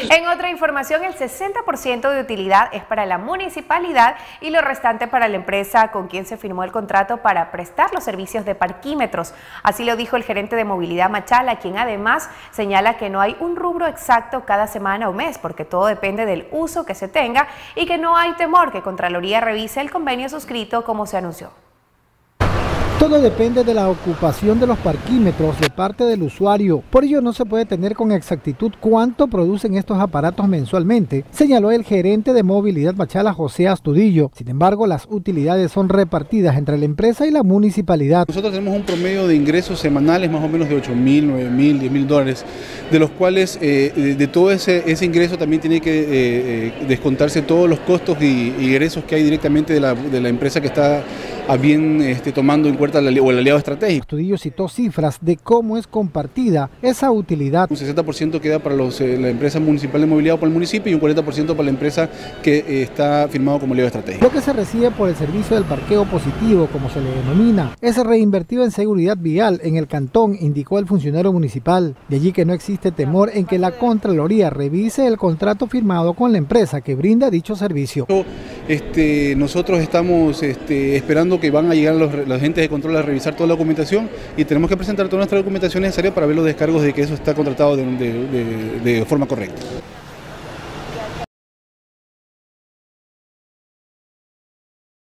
En otra información, el 60% de utilidad es para la municipalidad y lo restante para la empresa con quien se firmó el contrato para prestar los servicios de parquímetros. Así lo dijo el gerente de movilidad Machala, quien además señala que no hay un rubro exacto cada semana o mes, porque todo depende del uso que se tenga y que no hay temor que Contraloría revise el convenio suscrito como se anunció. Todo depende de la ocupación de los parquímetros de parte del usuario. Por ello no se puede tener con exactitud cuánto producen estos aparatos mensualmente, señaló el gerente de movilidad Machala, José Astudillo. Sin embargo, las utilidades son repartidas entre la empresa y la municipalidad. Nosotros tenemos un promedio de ingresos semanales más o menos de 8.000, 9.000, 10.000 dólares, de los cuales de todo ese ingreso también tiene que descontarse todos los costos y egresos que hay directamente de la empresa que está a bien tomando en cuenta el aliado estratégico. Astudillo citó cifras de cómo es compartida esa utilidad. Un 60% queda para la empresa municipal de movilidad por el municipio y un 40% para la empresa que está firmado como aliado estratégico. Lo que se recibe por el servicio del parqueo positivo, como se le denomina, es reinvertido en seguridad vial en el cantón, indicó el funcionario municipal. De allí que no existe temor en que la Contraloría revise el contrato firmado con la empresa que brinda dicho servicio. Nosotros estamos esperando que van a llegar los agentes de control a revisar toda la documentación y tenemos que presentar toda nuestra documentación necesaria para ver los descargos de que eso está contratado de forma correcta.